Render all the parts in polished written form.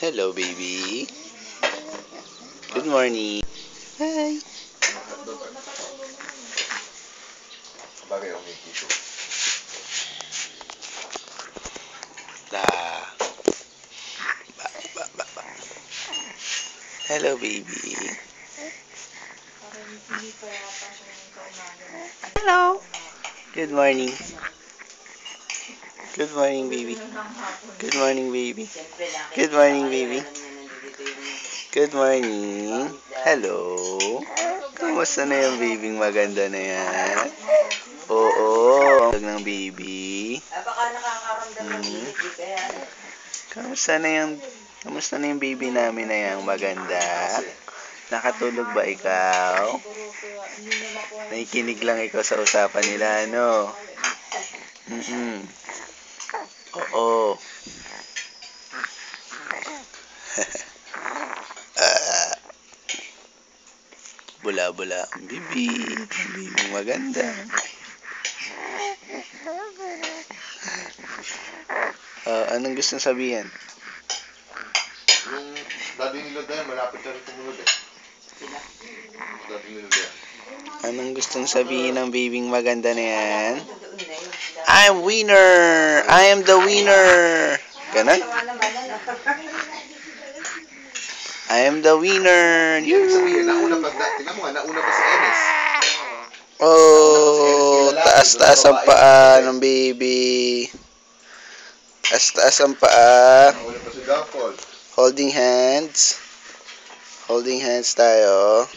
Hello, baby. Good morning. Hi. Bagay ako may tissue. La. Ba. Hello, baby. Hello. Good morning. Good morning, baby. Good morning, baby. Good morning, baby. Good morning. Hello. Kamusta na yung babyng maganda na yan? Oo. Ang ng baby. Baka nakakaramdam ng bibig kaya Kamusta na yung baby namin na yung maganda? Nakatulog ba ikaw? Nakikinig lang ikaw sa usapan nila, ano? Oo. Bula-bula ang bibig. Ang bibig maganda. Anong gustong sabihin? Yung daddy nila dahil malapit na rin tumunod eh. Daddy nila dahil. Anong gustong sabihin ng bibing maganda na yan? I'm winner! I am the winner! Ganon? I am the winner! Ibig sabihin, nauna pa, tingnan mo nga, nauna pa si Enes. Oh, taas-taas ang paa ng baby. Taas-taas ang paa. Nauna pa si Dampol. Holding hands. Holding hands tayo.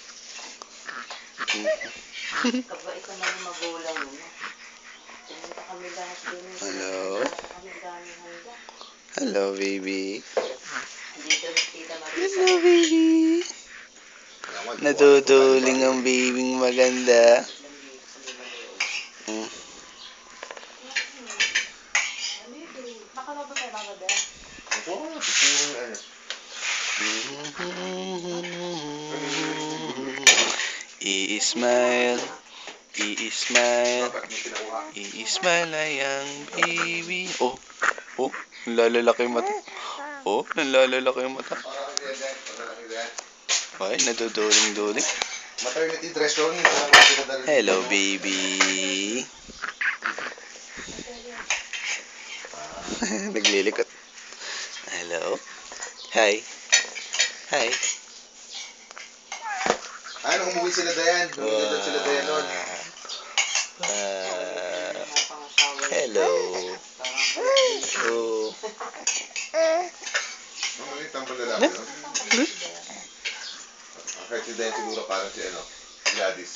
kabait naman yung magulang mo. Pumunta kami lahat doon. Hello. Kami daming handa. Hello, baby. Dito ni Tita Marisa. Hello, baby. Natutuling ang babing maganda. Nakalabas tayo mga bebe. Oo, yung ano. I-smile. I-smile. Dapat may pinakuha. I-smile ay ang baby. Oh, nalalaki yung mata. Oh, nalalaki yung mata. Ay, naduduling-duling. Maternity dress yun. Hello, baby. Naglilikot. Hello. Hi. Hi. Ay, nung umuwi sila Dayan. Nung sila Dayan nun. Hello. Oh. Ang maliit ang lalaki nun. Kahit si Dayan siguro parang si ano, Gladys.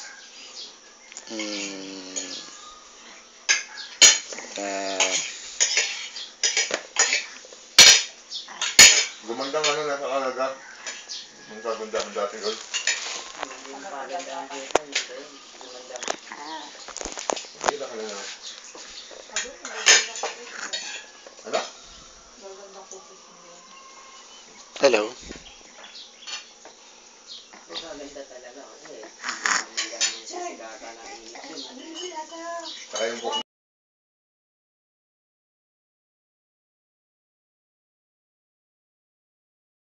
Gumandang ano nasa Canada. Ang kaganda ng dati yun. Hindi lang ano na. Ano? Hello. Maganda talaga kasi. Saka yung